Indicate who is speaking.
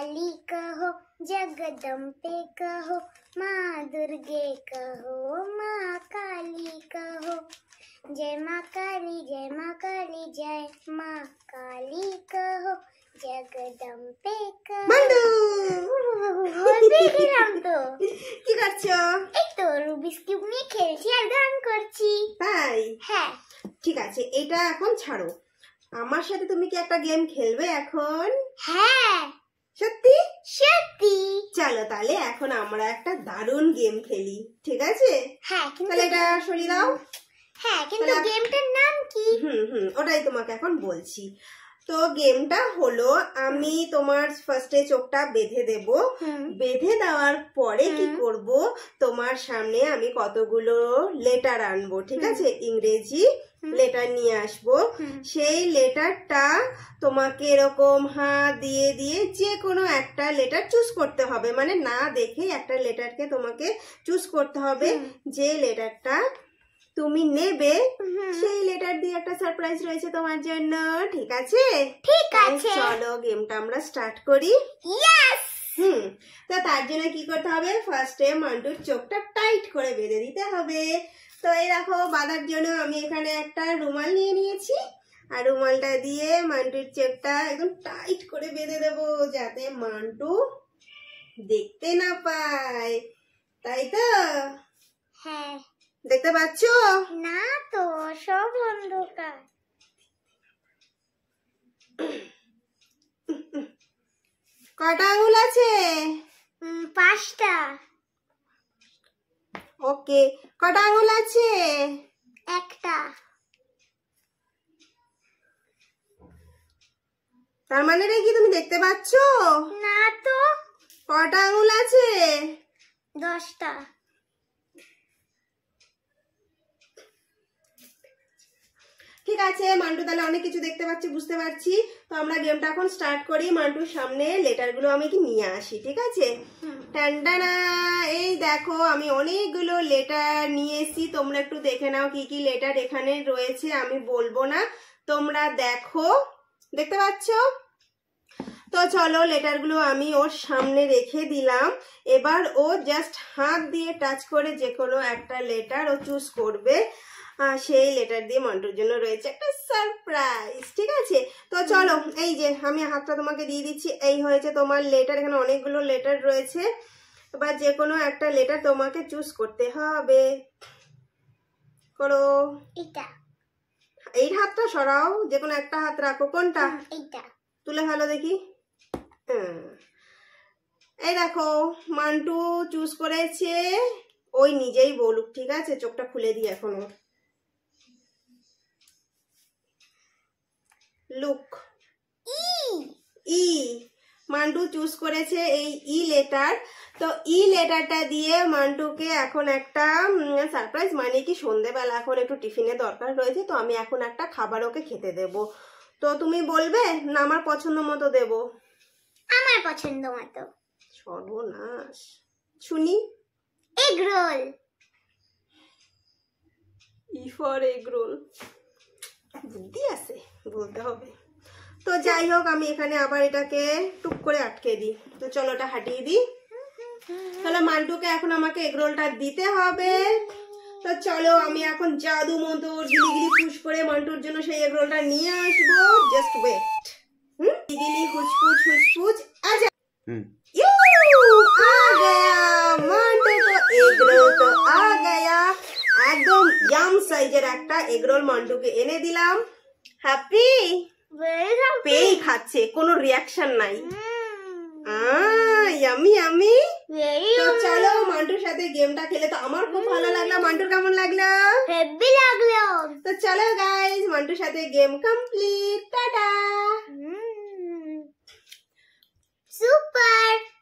Speaker 1: काली कहो, जगदम्बे कहो, माँ दुर्गे कहो, माँ काली कहो। जय माँ काली, जय माँ काली, जय माँ काली कहो, जगदम्बे कहो।
Speaker 2: মান্টু
Speaker 1: বলছিলাম তো
Speaker 2: কি করছো?
Speaker 1: এই তো রুবিক্স কিউব নিয়ে খেলছি আর গান করছি।
Speaker 2: তাই?
Speaker 1: হ্যাঁ।
Speaker 2: ঠিক আছে, এটা এখন ছাড়ো। আমার সাথে তুমি কি একটা গেম খেলবে এখন?
Speaker 1: হ্যাঁ
Speaker 2: সত্যি?
Speaker 1: সত্যি।
Speaker 2: চলো তাহলে এখন আমরা একটা দারুণ গেম খেলি, ঠিক আছে?
Speaker 1: হ্যাঁ কিন্তু
Speaker 2: তাহলে এটা সরিয়ে দাও।
Speaker 1: হ্যাঁ কিন্তু গেমটার নাম কি?
Speaker 2: ওটাই তোমাকে এখন বলছি। তো গেমটা হলো, আমি তোমার ফার্স্টে চোখটা বেঁধে দেব। বেঁধে দেওয়ার পরে কি করব, তোমার সামনে আমি কতগুলো লেটার আনবো, ঠিক আছে? ইংরেজি লেটার নিয়ে আসবো। সেই লেটারটা তোমাকে এরকম হাত দিয়ে দিয়ে যে কোনো একটা লেটার চুজ করতে হবে, মানে না দেখে একটা লেটারকে তোমাকে চুজ করতে হবে। যে লেটারটা তুমি নেবে সেই লেটার দিয়ে একটা সারপ্রাইজ রয়েছে তোমার জন্য, ঠিক আছে?
Speaker 1: ঠিক আছে,
Speaker 2: চলো গেমটা আমরা স্টার্ট করি।
Speaker 1: ইয়েস।
Speaker 2: তো তার জন্য কি করতে হবে, ফার্স্টে মান্টুর চোখটা টাইট করে বেঁধে দিতে হবে। তো এই দেখো, বাঁধার জন্য আমি এখানে একটা রুমাল নিয়ে নিয়েছি, আর রুমালটা দিয়ে মান্টুর চোখটা একদম টাইট করে বেঁধে দেবো, যাতে মান্টু দেখতে না পায়, তাই তো?
Speaker 1: হ্যাঁ।
Speaker 2: দেখতে পাচ্ছ?
Speaker 1: না তো, সব অন্ধকার।
Speaker 2: কটা আঙুল আছে?
Speaker 1: 5টা।
Speaker 2: ওকে, কটা আঙুল আছে?
Speaker 1: 1টা।
Speaker 2: তার মানে রে কি তুমি দেখতে পাচ্ছ?
Speaker 1: না তো।
Speaker 2: কটা আঙুল আছে?
Speaker 1: 10টা।
Speaker 2: ঠিক আছে, মান্টু তাহলে অনেক কিছু দেখতে পাচ্ছি, বুঝতে পারছি। তো আমরা গেমটা এখন স্টার্ট করি। মান্টুর সামনে লেটারগুলো আমি কি নিয়ে আসি, ঠিক আছে? টানটানা, এই দেখো আমি অনেকগুলো লেটার নিয়ে এসেছি। তোমরা একটু দেখে নাও কি কি লেটার এখানে রয়েছে, আমি বলবো না, তোমরা দেখো। দেখতে পাচ্ছ? তো চলো, লেটারগুলো আমি ওর সামনে রেখে দিলাম। এবার ও জাস্ট হাত দিয়ে টাচ করে যে কোনো একটা লেটার ও চুজ করবে। সেই লেটার দিয়ে মান্টুর জন্য রয়েছে একটা সারপ্রাইজ, ঠিক আছে? তো চলো, এই যে আমি হাতটা তোমাকে দিয়ে দিচ্ছি, এই হয়েছে তোমার লেটার। এখানে অনেকগুলো লেটার রয়েছে, এবার যে কোনো একটা লেটার তোমাকে চুজ করতে হবে। করো।
Speaker 1: এটা।
Speaker 2: এই হাতটা সরাও, যে কোনো একটা হাত রাখো। কোনটা?
Speaker 1: এইটা।
Speaker 2: তুলে ফেলো দেখি। এই দেখো, মান্টু চুজ করেছে, ওই নিজেই বলুক, ঠিক আছে? চোখটা খুলে দিই এখনো। লুক। ই। মান্টু চুজ করেছে এই ই লেটার। তো ই লেটারটা দিয়ে মান্টুকে এখন একটা সারপ্রাইজ, মানে কি সন্ধ্যেবেলা এখন একটু টিফিনের দরকার রয়েছে, তো আমি এখন একটা খাবার ওকে খেতে দেব। তো তুমি বলবে না আমার পছন্দ মতো দেব?
Speaker 1: আমার পছন্দ মতো।
Speaker 2: সর্বনাশ, শুনি।
Speaker 1: Egg roll.
Speaker 2: E for egg roll. বুদ্ধি আছে, বলতে হবে। তো যাই হোক, আমি এখানে আবার এটাকে টুক করে আটকে দিই। তো চলো ওটা হাঁটিয়ে দিই। তাহলে মান্টুকে এখন আমাকে এগ রোলটা দিতে হবে। তো চলো, আমি এখন জাদু মতো গিলিগিলি ফুস করে মান্টুর জন্য সেই এগ রোলটা নিয়ে আসবো। Just wait. গিলিগিলি হুচপুচ হুচপুচ, আচ্ছা आ गया मांटू को एग रोल, तो आ गया। একদম ইয়াম সাইজের একটা এগ রোল মান্টুকে এনে দিলাম। হ্যাপি? পেই খাচ্ছে, কোনো রিয়াকশন নাই। Yummy yummy. তো চলো, মান্টুর সাথে গেমটা খেলে তো আমার খুব ভালো লাগলো। মান্টুর কেমন লাগলো?
Speaker 1: হেভি লাগলো।
Speaker 2: তো চলো গাইস, মান্টুর সাথে গেম কমপ্লিট। টাটা।
Speaker 1: সুপার।